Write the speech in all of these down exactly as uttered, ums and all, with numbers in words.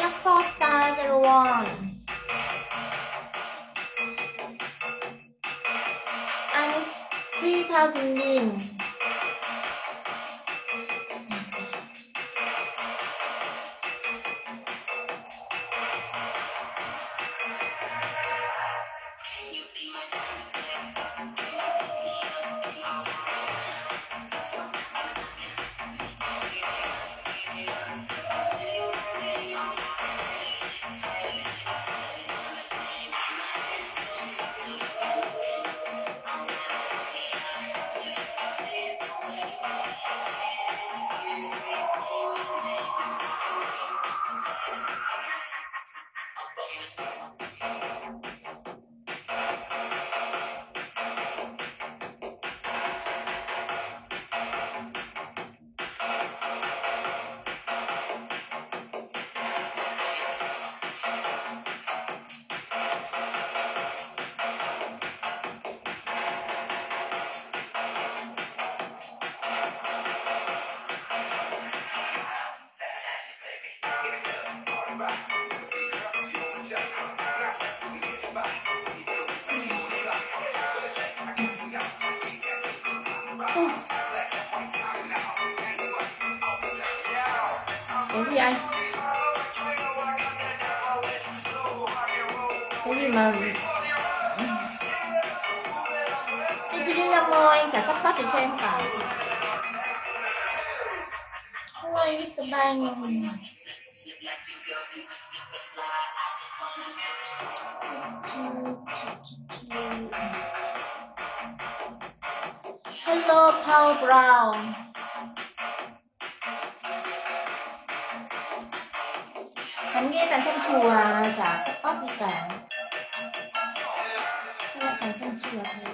F four star everyone. And three thousand min. Cái gì anh? Cái gì mà cái video năm mô anh chả sắp bắt được cho em cả. Hello anh mít tơ Banh. Hello Paul Brown. Chẳng nghe tại xem chùa chả support gì cả. Sao lại tại xem chùa thế?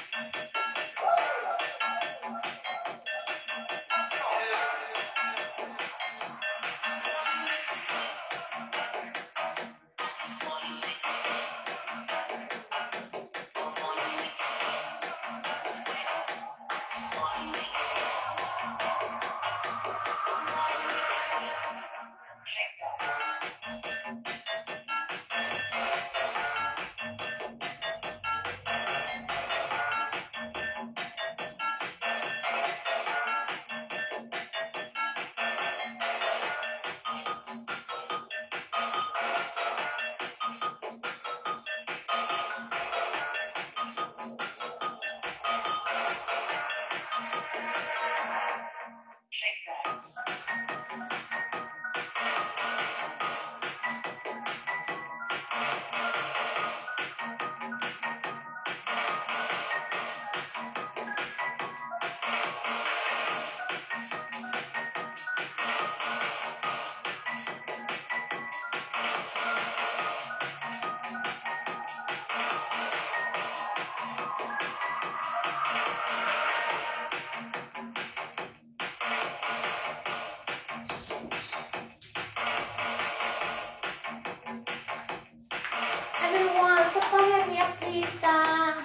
Everyone, support me up three star.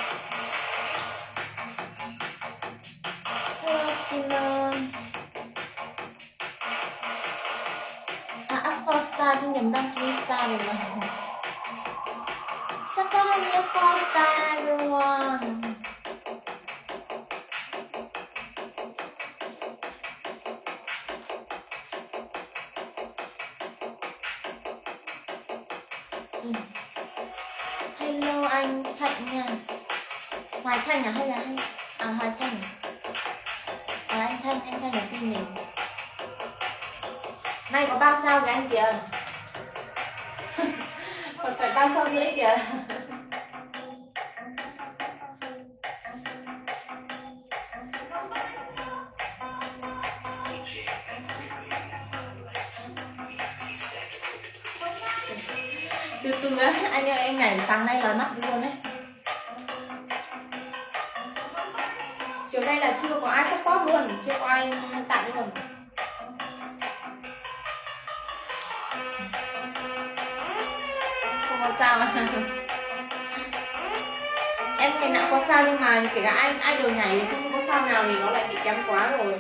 Hello, Steven. À, up four star chứ nhầm đăng three star rồi mà. Support me up four star, everyone. Ừ. Hello anh Thạnh nha. Hoài Thanh à hay là hay à Hoài Thanh à? À anh Thanh, anh Thanh là tin mình. Nay có ba sao kìa anh kìa. Còn phải ba sao rưỡi kìa. Từ từ á, anh ơi em nhảy sáng nay lói mắt luôn đấy. Chiều nay là chưa có ai support luôn, chưa có ai tặng luôn. Không có sao à? Em ngày nào có sao nhưng mà kể cả ai ai đều nhảy thì không có sao nào thì nó lại bị kém quá rồi.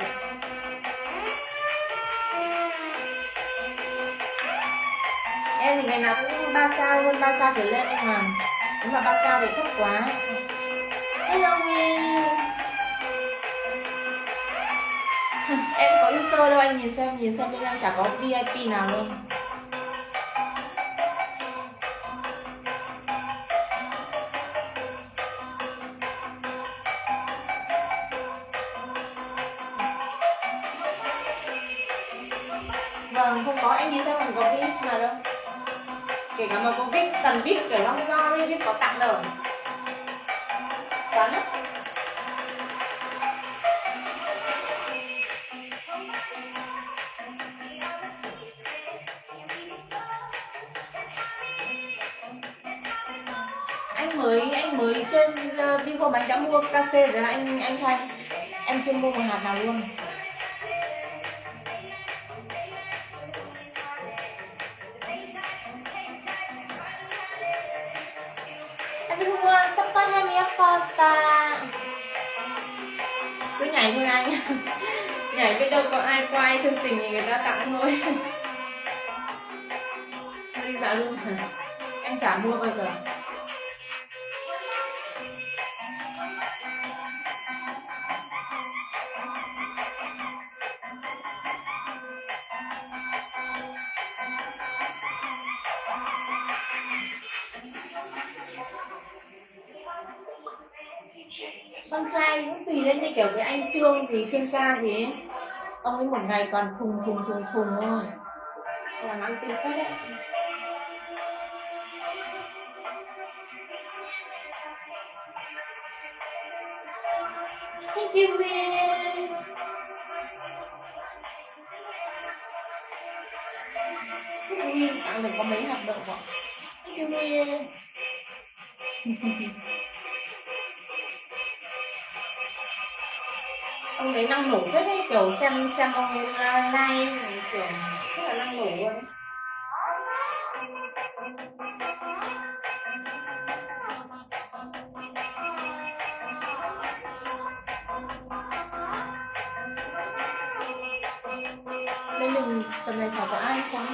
Em thì ngày nào cũng ba sao hơn ba sao trở lên, nhưng mà nếu mà ba sao thì thấp quá. Hello Nguyên. Em có user đâu, anh nhìn xem, nhìn xem bên em chả có vê i pê nào luôn. Vâng, không có, anh nhìn xem còn có vê i pê nào đâu. Kể cả mà có vê i pê, tần vê i pê kiểu long do hay vê i pê có tặng đâu. Chán lắm. Anh mới anh mới trên uh, Vivo mà anh đã mua ca xê rồi anh anh Thanh. Em chưa mua một hạt nào luôn. Everyone support me for star. Cứ nhảy thôi anh. Nhảy biết đâu có ai qua ai thương tình thì người ta tặng thôi. Đi dạo luôn hả? Em chả mua bao giờ. Con trai cũng tùy lên, như kiểu cái anh Trương thì trên ca thì ông ấy một ngày toàn thùng thùng thùng thùng thôi, làm ăn kinh phết đấy. Thank you Viên. Viên tặng được có mấy hạt đậu ạ. Thank you Viên. Ông đấy năng nổ phết đấy, kiểu xem xem ông live kiểu rất là năng nổ luôn. Bên mình tầm này chả có ai sống.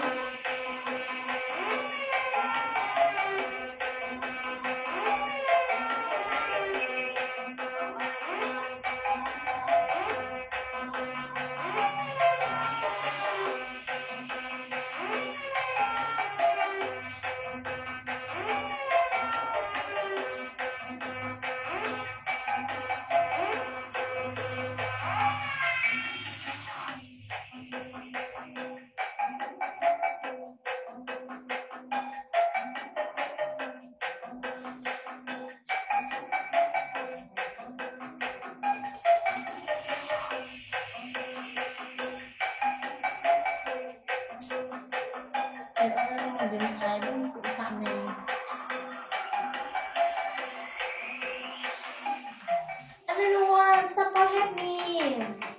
Everyone support me.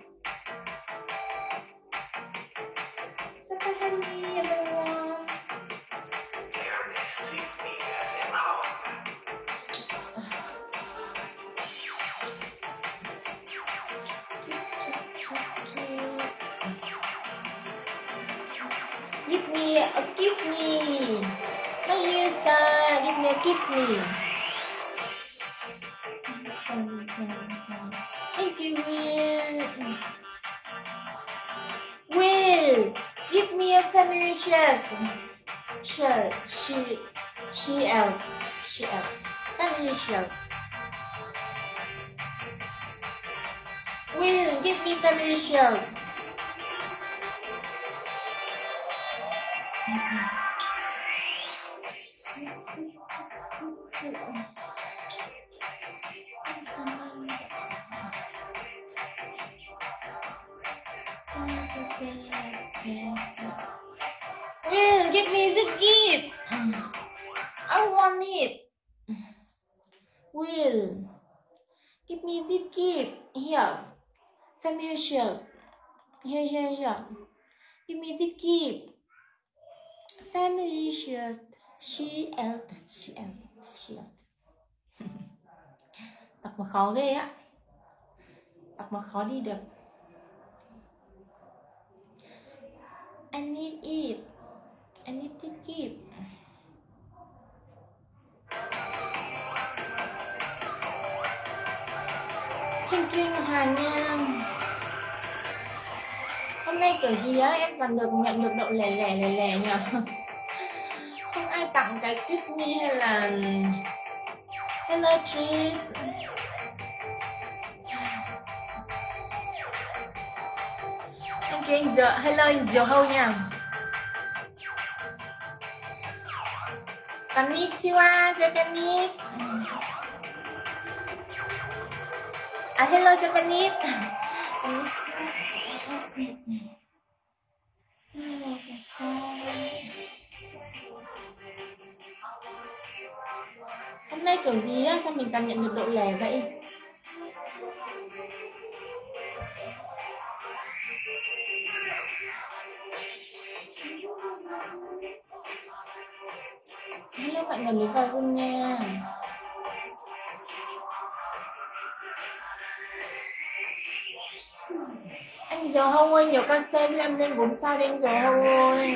Support me everyone. Give me a kiss me. My user, give me a kiss me. Thank you, Will. Will, give me a family shirt. Shirt, she, she out, she out. Family shirt. Will, give me family shirt. Will, give me the gift. I want it. Will, give me the gift. Here, family shirt. Here, here, here. Give me the gift. Family shirt. She out, she out, she out. Đọc mà khó ghê á. Đọc mà khó đi được. I need it. I need to keep. Thank you anh Hoàng nha. Hôm nay kiểu gì á em còn được nhận được độ lẻ lẻ lẻ lẻ nhỉ? Không ai tặng cái kiss me hay là hello trees. Thank you anh Diệu, hello anh Diệu Hâu nha. Konnichiwa, Japanese. À, hello Japanese. Hôm nay kiểu gì á, sao mình cảm nhận được độ lẻ vậy? Hello bạn gần với vào room nha. Anh Dầu Hông ơi, nhiều ca xe cho em lên bốn sao đi anh Dầu Hông ơi.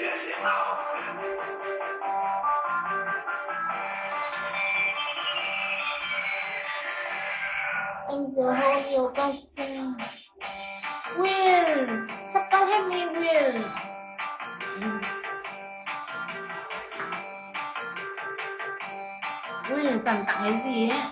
Anh Dầu Hông nhiều ca xe. Will, support help me Will. Will tặng tặng cái gì ấy?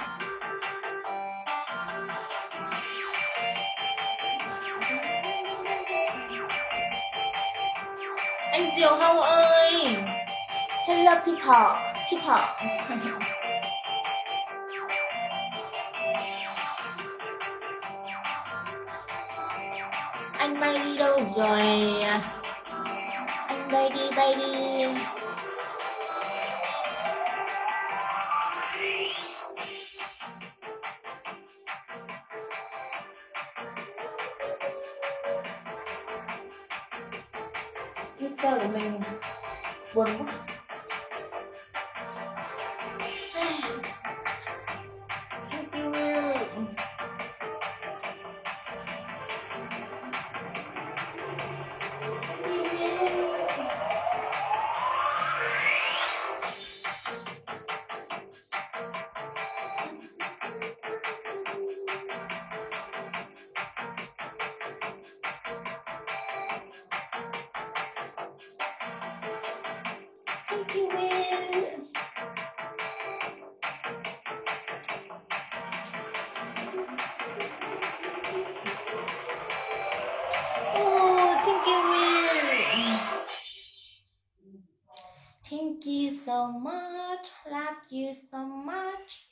Anh Diều Hâu ơi. Hello Peter, Peter. Anh bay đi đâu rồi? Anh bay đi, bay đi. User của mình buồn quá. Thank you. Thank you, Will. Oh, thank you, Will. Thank you so much. Love you so much.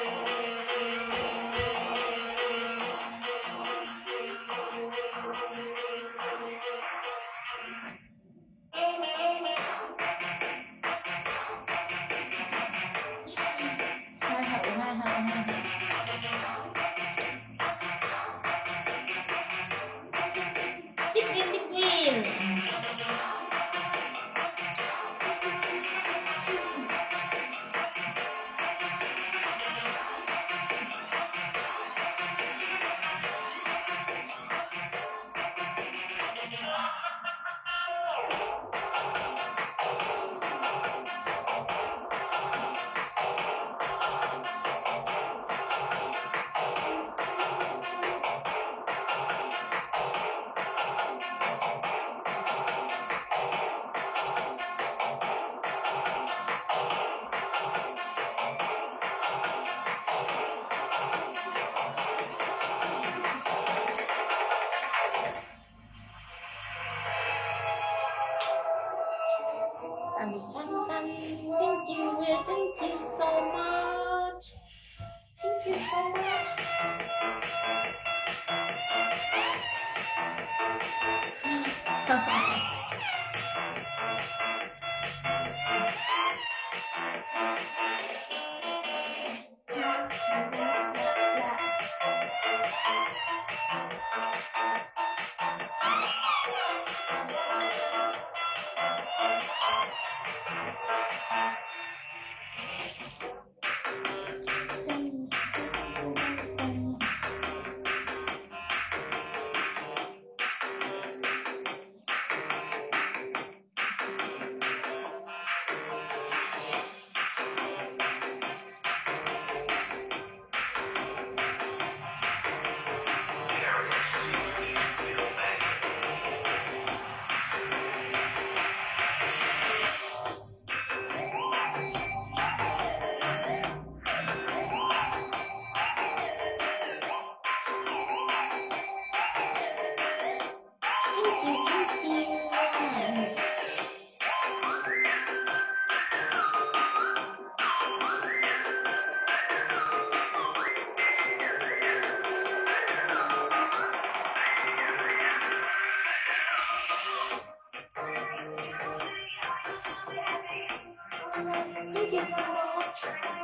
Hai hậu, hai hậu, hai hậu. Big win, big win. Fun, fun, fun. Thank you, Will. Thank you so much. Thank you so much. Thank you so much.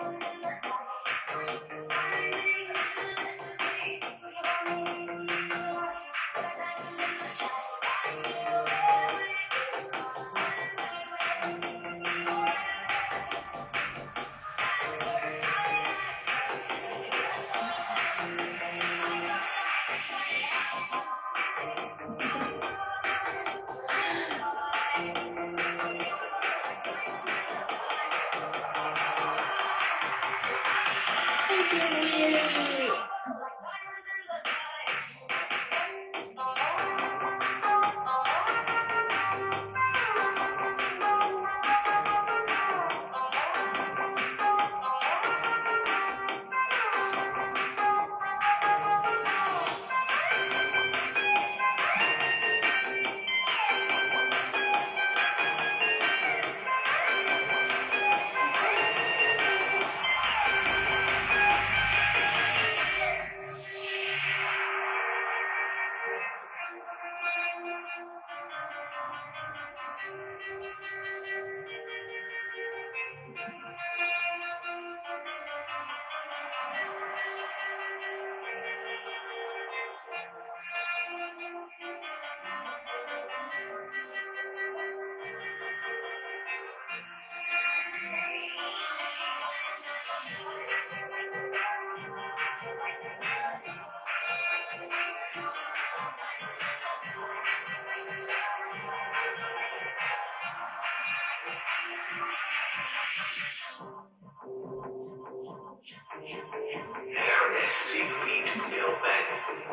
Thank you, really. Ernest Siegfried Milben.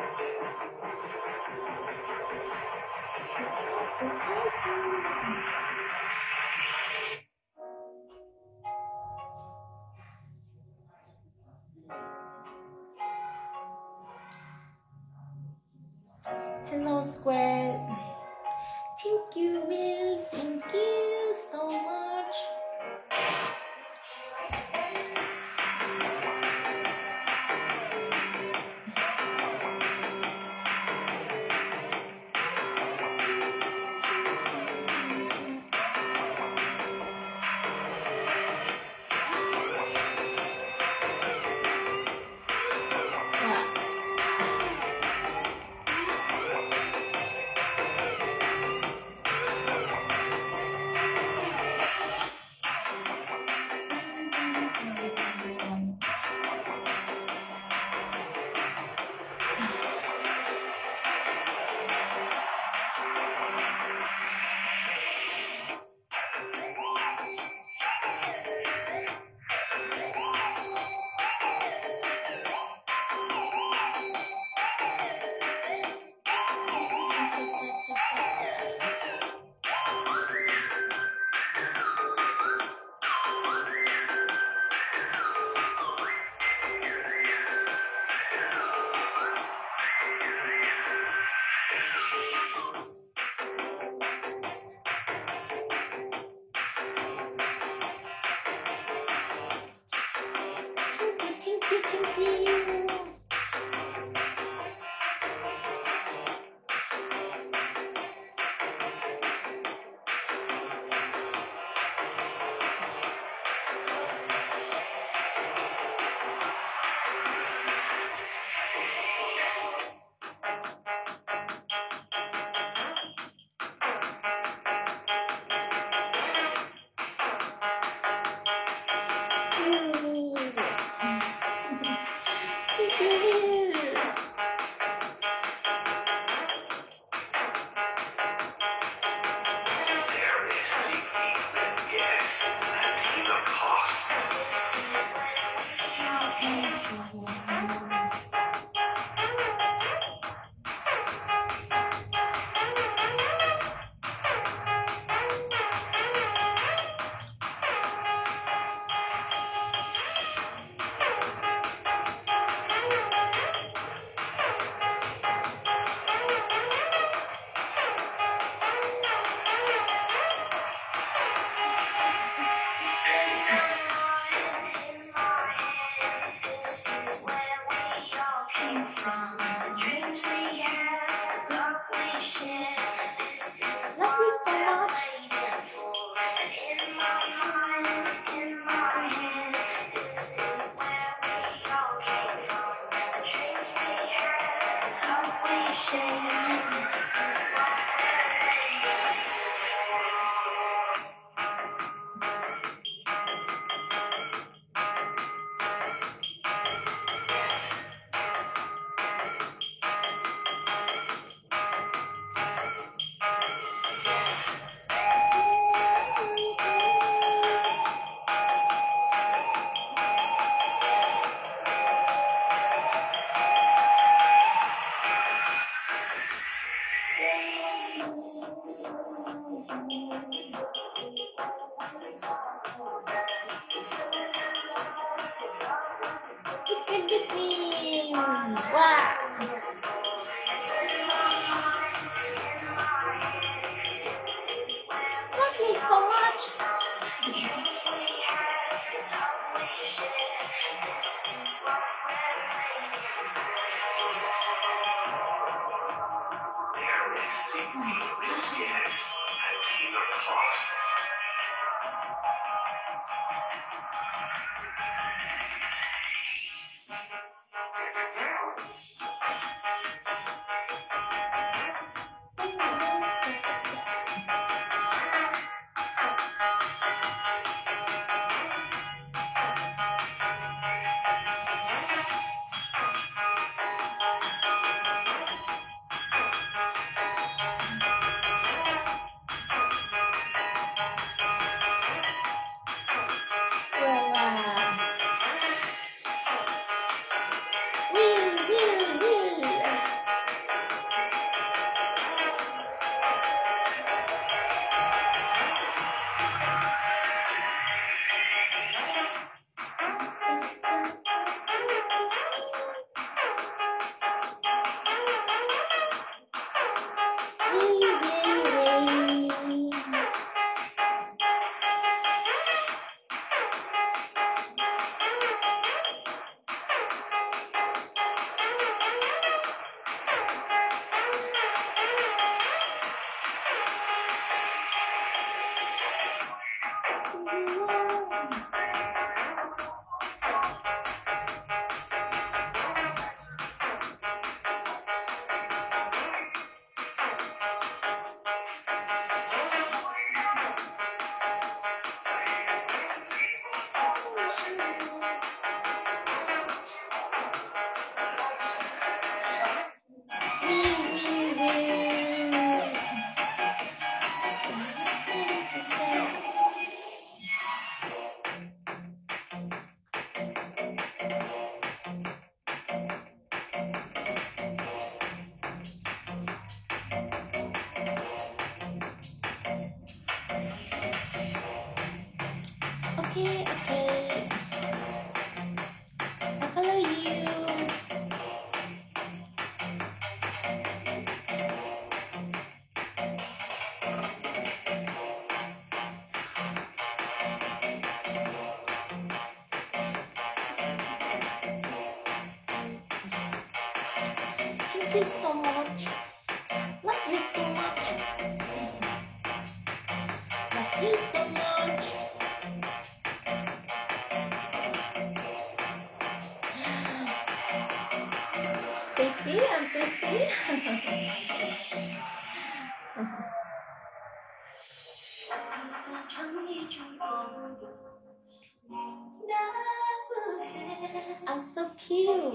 Hello, Square. Thank you, Will. Thank you so much. Yeah. Good, good, good. Wow. Thank you so much. There is seaweed with gas and killer cost. Wow, wow. Wheel, wheel, wheel. Wheel, wheel, wheel. Wheel, wheel, wheel. Okay, okay. I follow you. Thank you so much. Love you so much. Love you so much. Sissy, I'm Sissy. I'm so cute.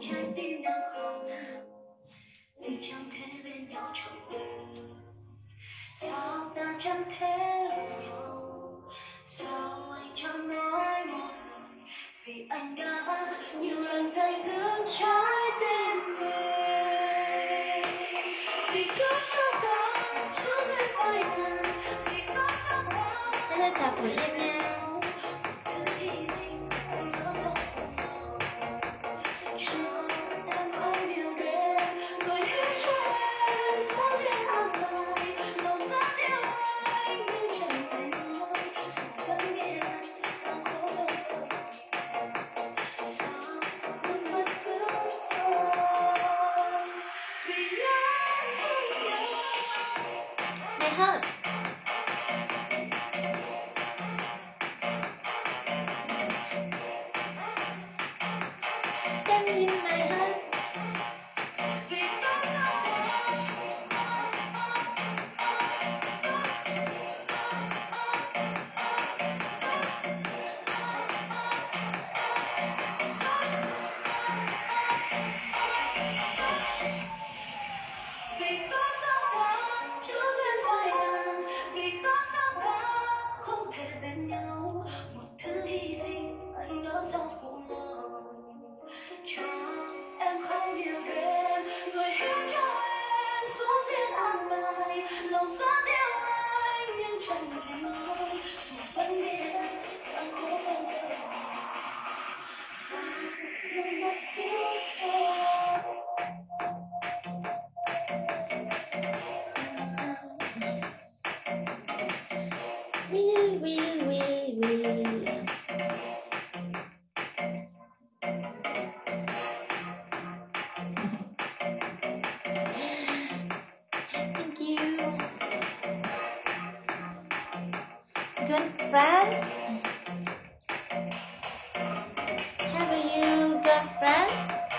vì chẳng thể bên nhau trọn đời. Sao ta chẳng thể bên nhau, sao anh chẳng nói một lời, vì anh đã nhiều lần dây dứt trái tim mình. Vì có sao đó chưa duyên phai tàn, vì có sao đó Hello, chào Quỷ Em nha. tự hy sinh không có dấu phần nào. Chưa em không yêu đến, gửi hết cho em sao riêng an bài, lòng rất yêu anh nhưng chẳng thể nói, dù vẫn nghe anh đang khổ đau. Sao nước mắt cứ rơi vì anh không nhớ. My heart. good friend? Have you good friend?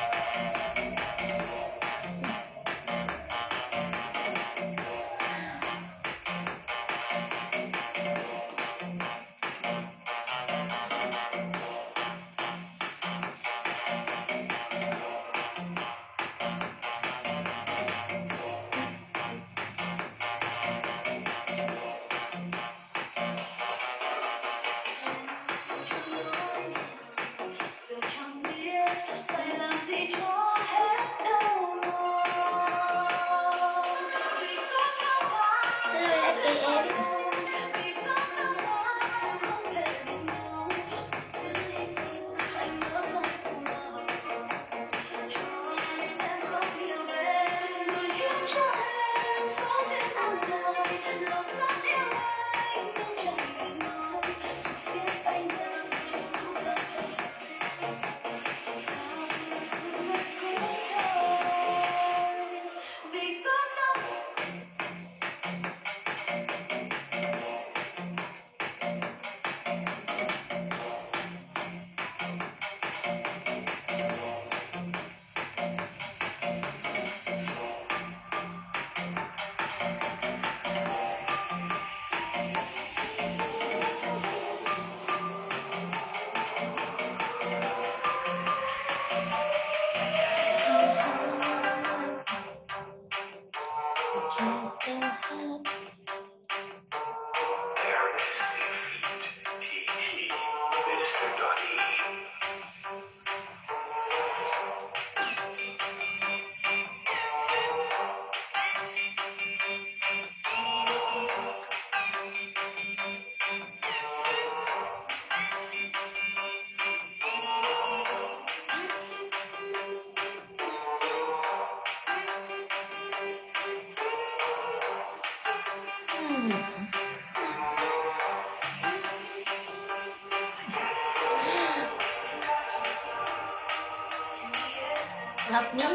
Love me.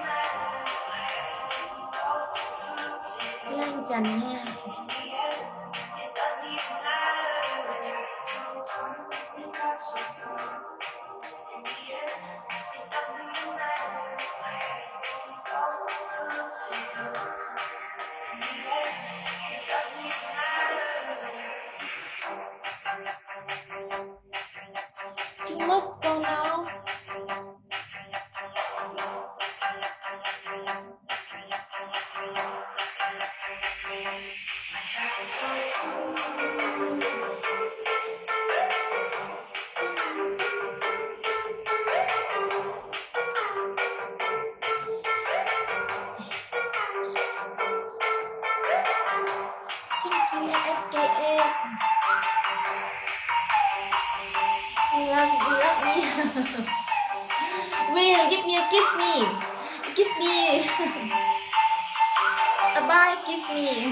Lan Trần nha. You must go now. Thank you, ét ca a. Love, love me. Will, give me a kiss me. Kiss me. Bye, kiss me.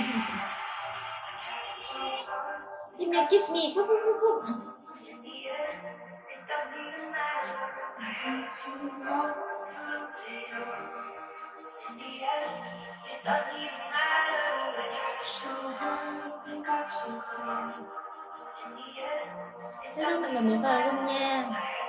Give me a kiss me. Whoop, whoop, whoop, whoop. Hello mọi người mới vào luôn nha.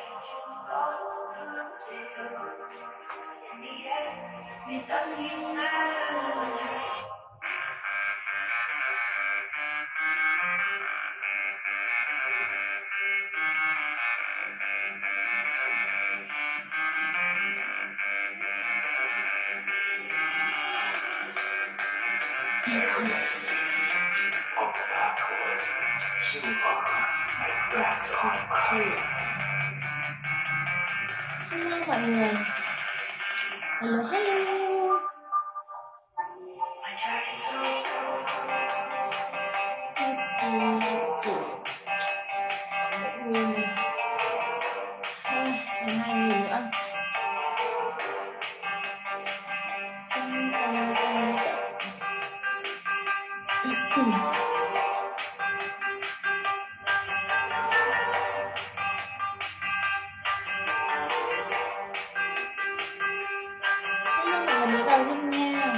Hello mọi người. Hello hello. Còn hai nghìn nữa. Mới vào luôn nha.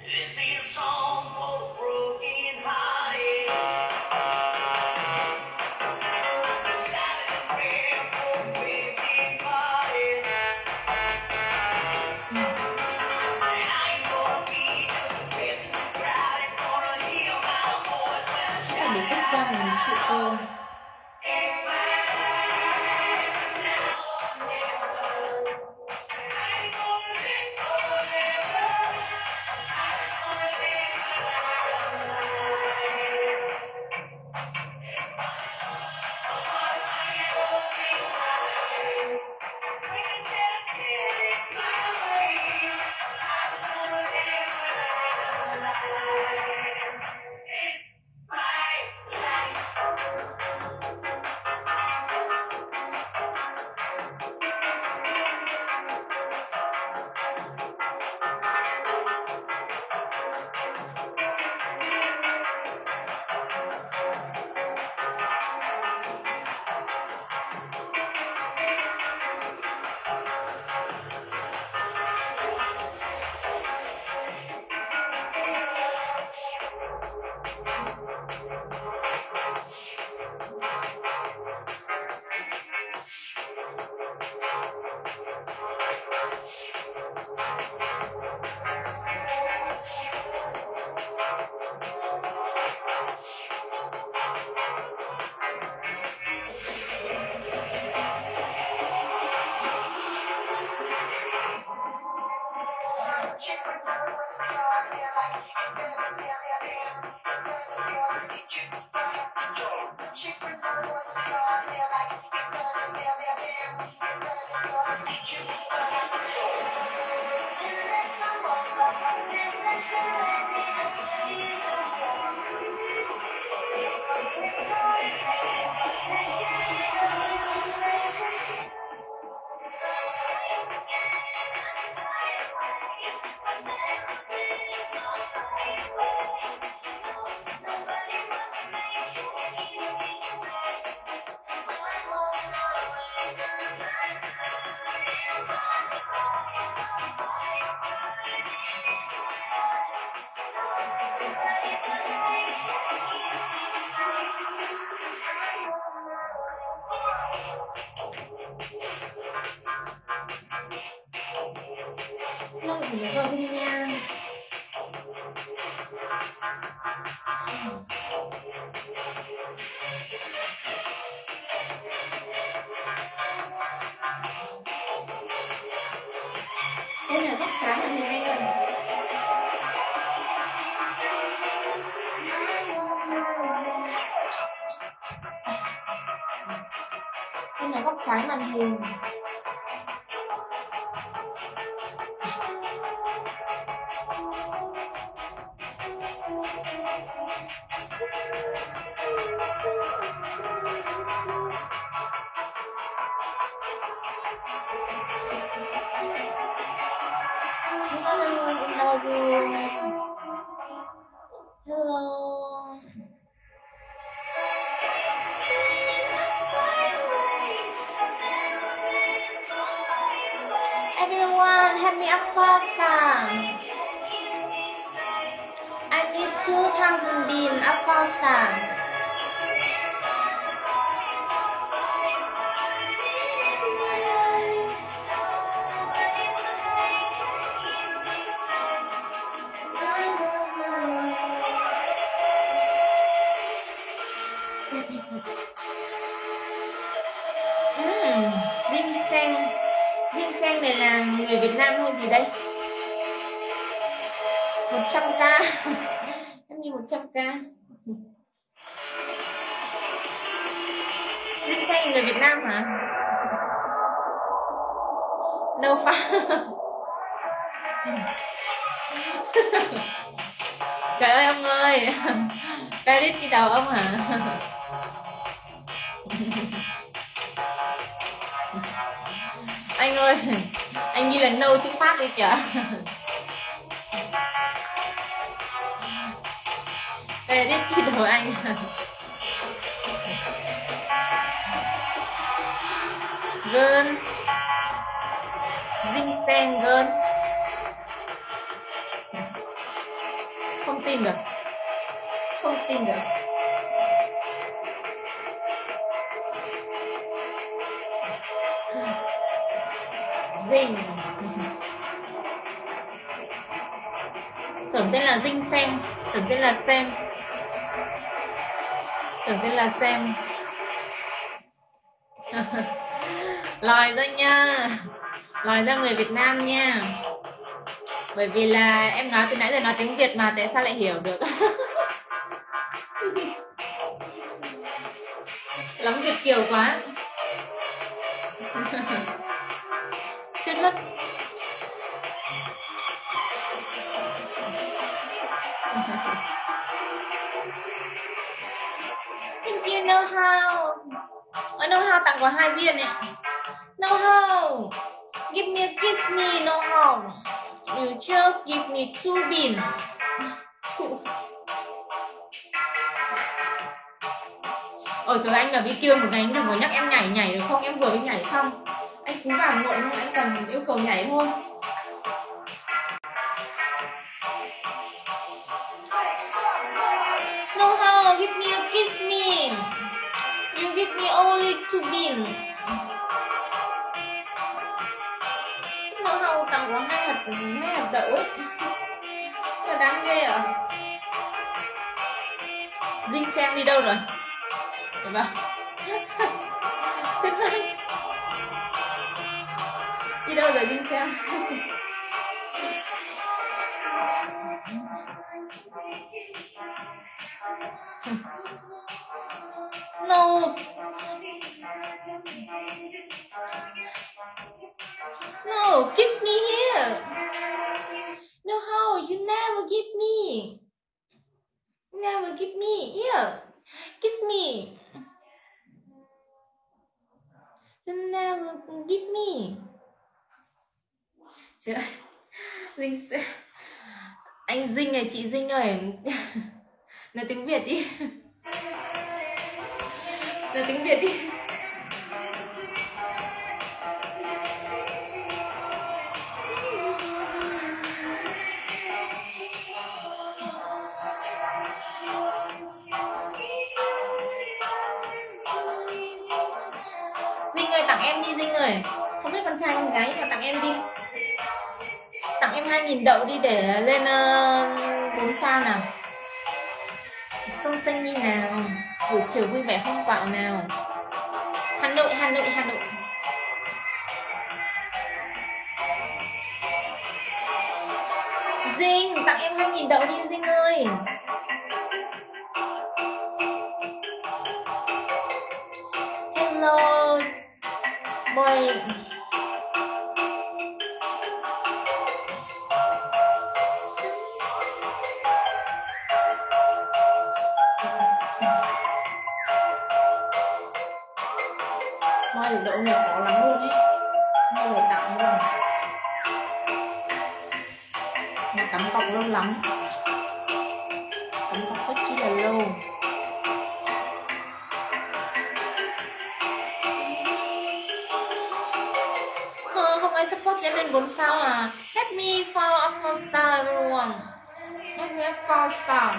This ain't a song for the broken hearted. Silent prayer for the wicked parted. And I ain't gonna be just a person who cried and gonna hear my voice when I Cái này để shout quốc gia mình chịu cô. it's mine. It's now or never. I ain't gonna let go never. I just wanna live my life. It's my heart's like an open wide. We can set a kid in my way. I just wanna live my life. It's my life. Nó thì nó vào đi nha. Đây là góc trái của mình anh ơi. Đây là góc trái màn hình. Love you. Hello. Everyone, help me up faster. I need two thousand bean up faster. Uhm, Vincent Vincent này là người Việt Nam hay gì đây? một trăm k. Em như một trăm k. Vincent là người Việt Nam hả? No fa. Trời ơi ông ơi. Paris đi tàu ông hả? Anh ơi, anh như là nâu chữ Pháp đi kìa. Paris đi tàu anh. Girl Vincent girl. Không tin được. Không tin được. Dinh. Tưởng tên là Dinh Sen. Tưởng tên là Sen. Tưởng tên là Sen. Lòi ra nha. Lòi ra người Việt Nam nha. Bởi vì là em nói từ nãy giờ nói tiếng Việt mà tại sao lại hiểu được. Lắm Việt kiều quá. Chết mất. Thank you No How. Ở No How tặng qua hai viên này. No How, give me a kiss me. No How, you just give me two bean. Ôi trời, anh mà Vicky một ngày anh đừng có nhắc em nhảy nhảy được không? Em vừa mới nhảy xong. Anh cú vào nội không? Anh cần yêu cầu nhảy thôi. No How, give me a kiss me. You give me only two bean. No How tặng có hai hạt hai hạt đậu ấy. Nó đáng ghê à? Dinh Sen đi đâu rồi? Được không? Chết mất. Đi đâu rồi Dinh Sen? No. No, kiss me here. No How, you never give me. Never give me. Here. Kiss me. You never give me. Trời ơi. Dinh sẽ... Anh Dinh này, chị Dinh ơi. Nói tiếng Việt đi. Nói tiếng Việt đi. Dinh ơi, tặng em đi Dinh ơi. Không biết con trai con gái mà tặng em đi. Tặng em hai nghìn đậu đi để lên bốn uh, sao nào. Sông xanh như nào. Buổi chiều vui vẻ không quạo nào. Hà Nội, Hà Nội, Hà Nội. Dinh, tặng em hai nghìn đậu đi Dinh ơi. Hello boy. Boy được đậu này khó lắm luôn ý. Không bao giờ tặng luôn. Mà cắm cọc lâu lắm. Cắm cọc rất chi là lâu. Không ai support em lên bốn sao à. Help me for a four star everyone. Help me a four star.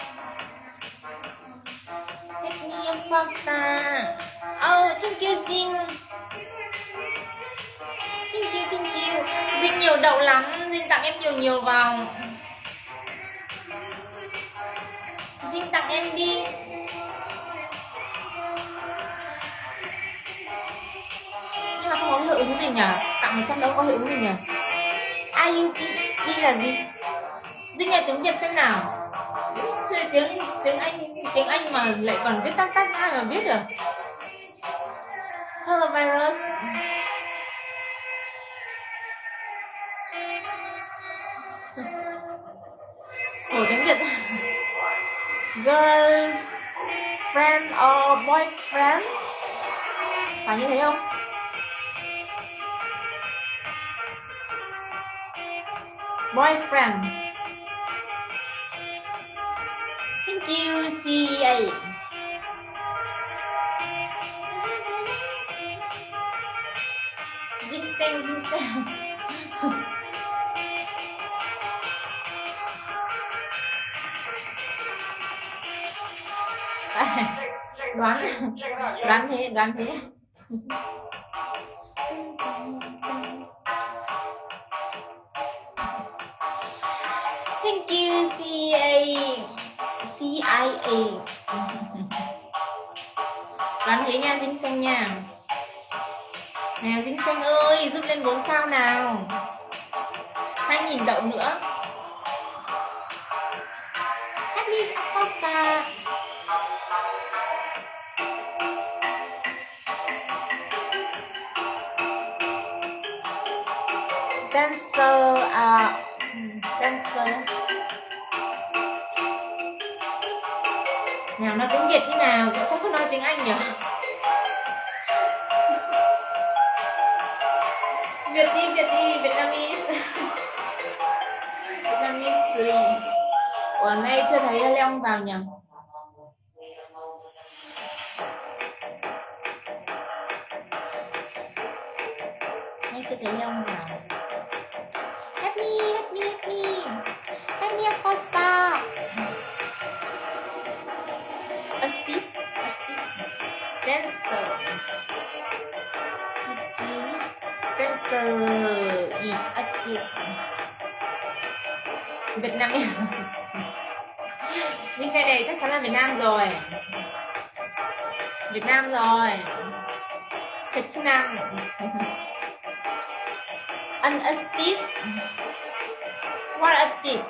Help me a four star. Oh, thank you Jin. Thank you, thank you. Jin nhiều đậu lắm. Jin tặng em nhiều nhiều vào. Jin tặng em đi. Nhưng mà không có hiệu ứng gì nhỉ? Tặng một trăm đâu có hiệu ứng gì nhỉ? I U P đi là gì? Dinh nghe tiếng Việt xem nào. Chơi tiếng tiếng Anh tiếng Anh mà lại còn viết tắt tắt ai mà biết được? Hello virus. Ủa tiếng Việt. Girlfriend or boyfriend? Phải như thế không? Boyfriend. Thank you C A. Dinh Sen, Dinh Sen. đoán đoán thế đoán thế. Thank you C A C I A. Đoán thế nha Dinh Xanh nha. Nào Dinh Xanh ơi, giúp lên bốn sao nào. Hai nghìn đậu nữa. Happy Acosta. Dancer, à, dancer. Nào nói tiếng Việt thế nào, sao không nói tiếng Anh nhỉ? Việt đi, Việt đi, Vietnamese. Vietnamese please. Ủa nay chưa thấy Leong vào nhỉ? Nay chưa thấy Leong vào. Happy, happy, happy. Happy Acosta. Artist, artist. Dancer. Gigi. Dancer. Is artist. Việt Nam. Video này chắc chắn là Việt Nam rồi. Việt Nam rồi. Việt Nam. An artist. What artist?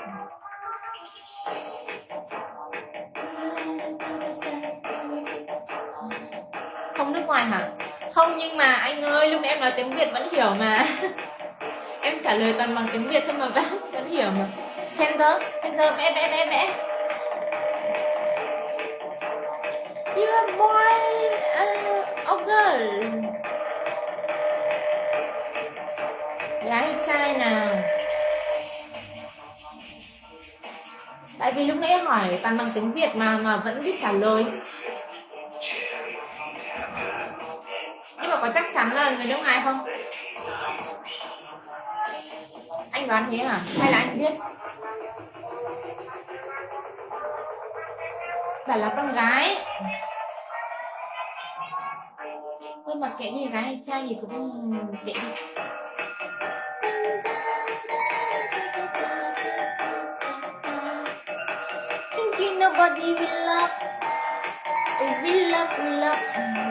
Không nước ngoài hả? Không, nhưng mà anh ơi, lúc nãy em nói tiếng Việt vẫn hiểu mà. Em trả lời toàn bằng tiếng Việt thôi mà vẫn, vẫn hiểu mà. Tender, tender, vẽ vẽ vẽ vẽ. You are boy, uh, or girl? Gái hay trai nào? Tại vì lúc nãy hỏi toàn bằng tiếng Việt mà mà vẫn biết trả lời. Nhưng mà có chắc chắn là người nước ngoài không? Anh đoán thế hả? Hay là anh biết? Bảo là con gái. Thôi mà kệ như gái hay trai thì cũng kệ đi. Thank you, nobody will love. We will love, we love.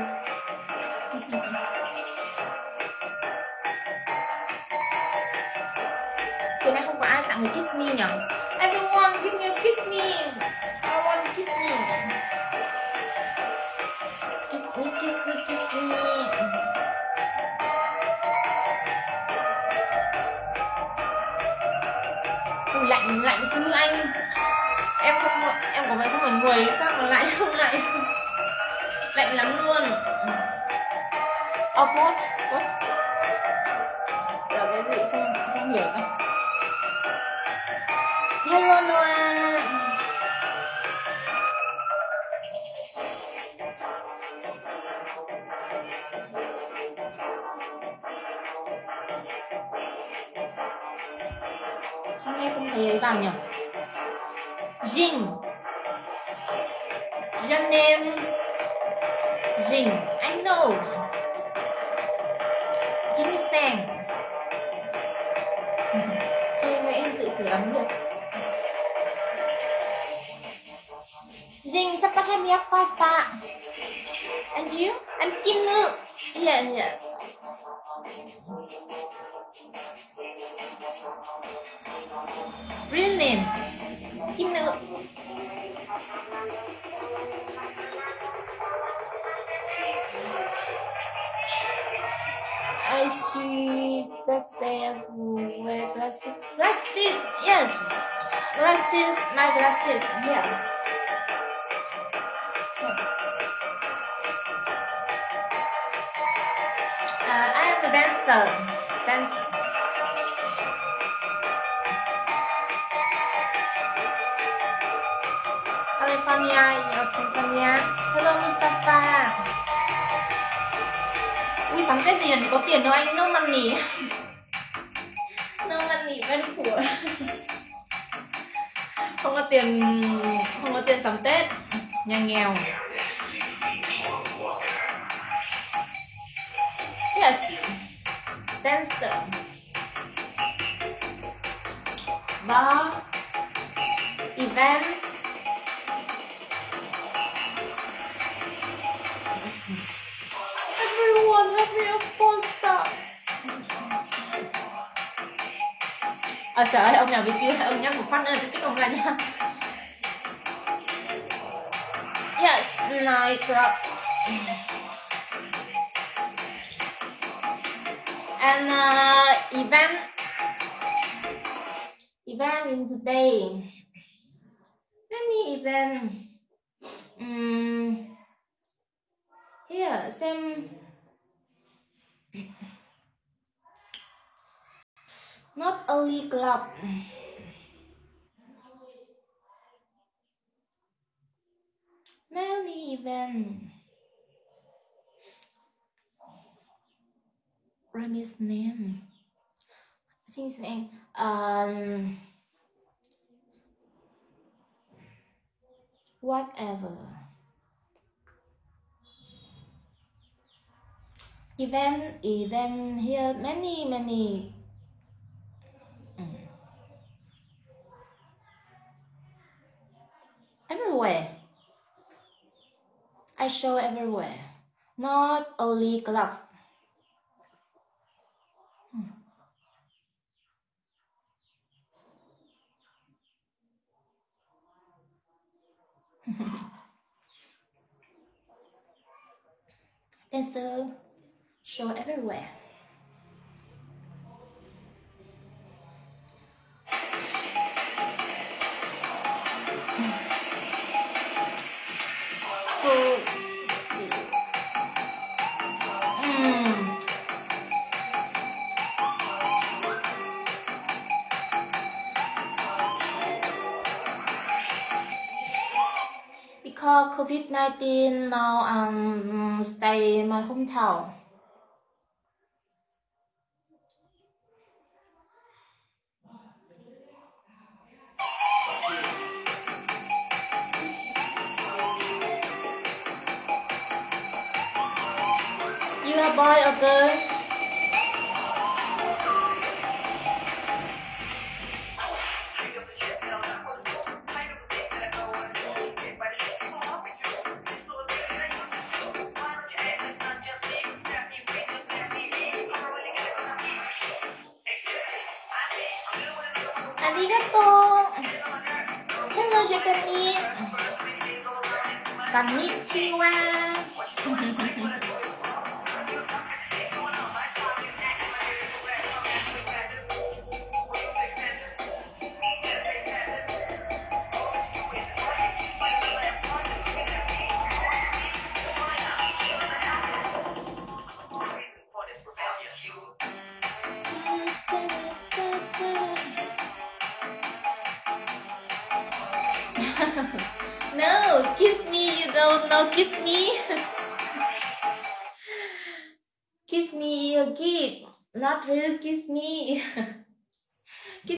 Chiều nay không có ai tặng người kiss me nhỉ? Everyone give me a kiss me. I want kiss me. Kiss me, kiss me, kiss me. Ui, lạnh lạnh chứ anh. Em không em có phải không phải người sao mà lạnh không lạnh. Lạnh lắm luôn. Opot, what? Là cái gì không không hiểu đâu. Hello Noah. Hôm nay không thấy ấy vào nhỉ? Jin. Your name Jin. I know. Jin Sang. Thôi người em tự sửa ấm được. Jin sắp bắt em nhắc pasta. And you? I'm Kim Nữ. Yeah, yeah. Real name Kim Nữ. I see the same with glasses. Glasses, yes. Glasses, my glasses, yeah. Uh, I am a dancer. Dancer. California, California. Hello, Mustafa. Ui, sắm Tết gì thì có tiền đâu anh, no money. No money, very poor. Không có tiền, không có tiền sắm Tết, nhà nghèo. dancer, bar, event, everyone having a four star. À trời ơi, ông nào bị kêu ông nhắm một phát nữa thì ông ra nha. Yes, nightclub. And uh, event event in today. Many event. Um, here, same. Not only club. Many event. Remy's name. Since um whatever. Event, event here, many, many. Mm. Everywhere. I show everywhere. Not only club. Hmm. Dancer show everywhere. So, mm. Because COVID nineteen now um stay in my hometown. You are boy or girl? Arigato. Hello Japanese. Konnichiwa. No, kiss me, you don't know, kiss me. Kiss me, you give, not real kiss me.